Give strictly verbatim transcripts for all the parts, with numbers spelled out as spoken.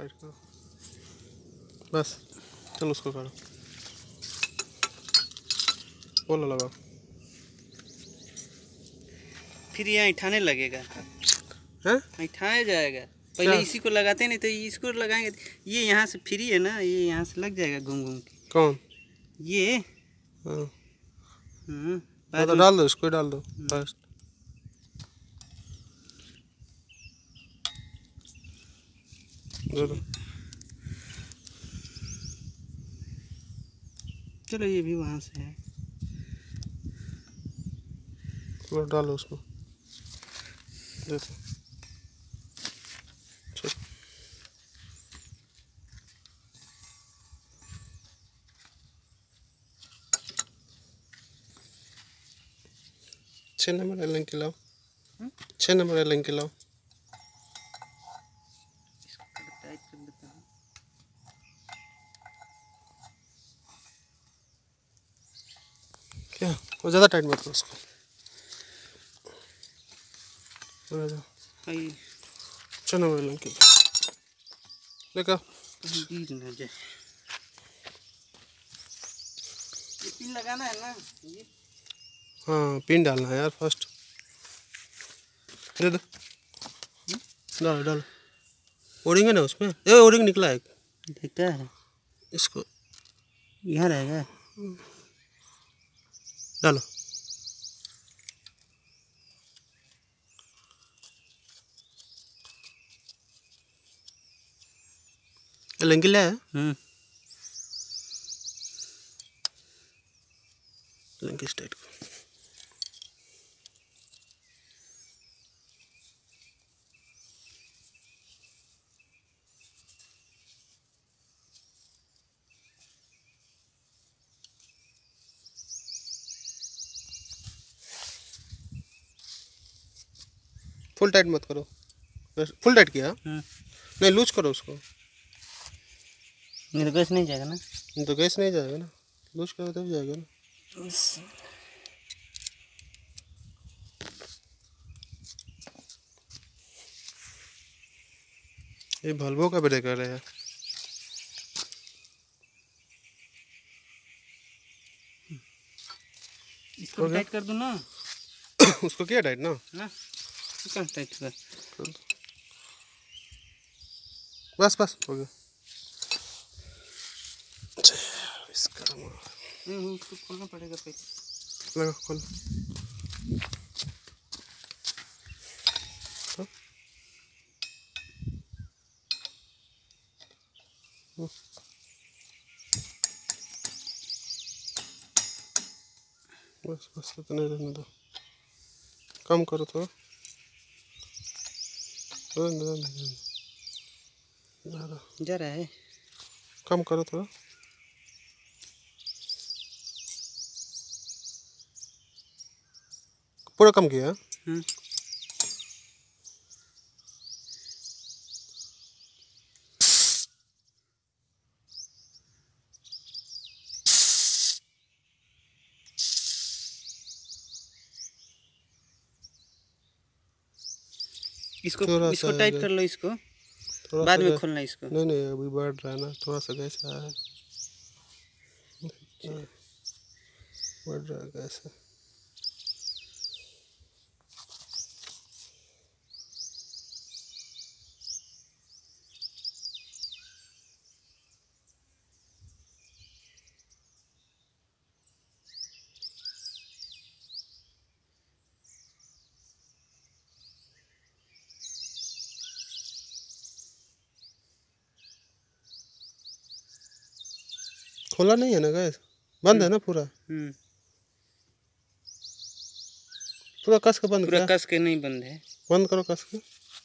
Tight करो बस। चलो उसको करो, बोलो लगाओ। फिर ये ऐठाने लगेगा, हैं ऐठाया जाएगा। पहले इसी को लगाते नहीं तो इसको लगाएंगे। ये यहाँ से फ्री है ना, ये यहाँ से लग जाएगा घूम घूम के। कौन? ये हाँ हम्म तो डाल दो, इसको डाल दो फर्स्ट। चलो ये भी वहाँ से है, चलो डालो उसको। जैसे छः नंबर एलिंग के लाओ, छः नंबर एलिंग के लाओ। क्या वो ज़्यादा टाइट मत करो उसको। छः नंबर एलिंग के देखा गिर ना जाए। ये पिन लगाना है ना ये? हाँ पिन डालना है यार फर्स्ट। दे दो, डालो डालो। ओरिंग है ना उसमें, ए ओरिंग निकला है, देखता है इसको यहाँ रहेगा। डालो। एलिंग है। हम्म एलिंग स्टार्ट को फुल टाइट मत करो, फुल टाइट किया नहीं, लूज करो उसको। मेरा गैस नहीं जाएगा ना? तो गैस नहीं जाएगा ना, लूज करो तब जाएगा ना। ये भल्वो का ब्रेकर है। इसको टाइट कर दूं ना? उसको किया टाइट ना? ना कहाँ टाइट कर। बस बस हो गया। हम्म उसको खोलना पड़ेगा पहले। लगा खोल। बस बस इतने रहने दो, कम करो थोड़ा। जा रहा है, कम करो थोड़ा। पूरा कम किया। हम्म इसको इसको टाइट कर लो, इसको बाद में खोलना इसको। नहीं नहीं अभी बढ़ रहा है ना, थोड़ा सा गैस आया है, बढ़ रहा है गैस। खोला नहीं है ना गैस, बंद है ना पूरा? हम्म पूरा कस के बंद, पूरा कस के नहीं बंद है। बंद करो कस के,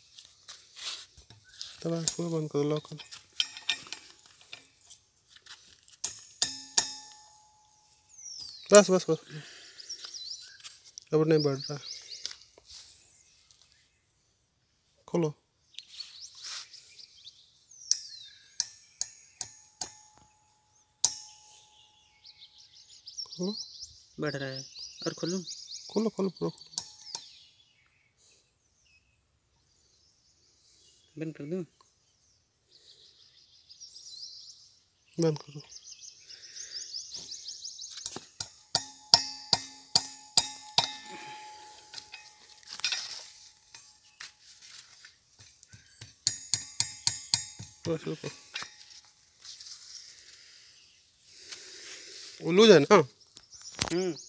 तब पूरा बंद करो, लॉक करो। बस बस बस, अब नहीं बढ़ रहा, खोलो। खोलो, बढ़ रहा है और खोलूं? खोलो खोलो पूरा खोलो। बंद कर दूं? बंद करो। बस रुको। वो लूज है ना? हम्म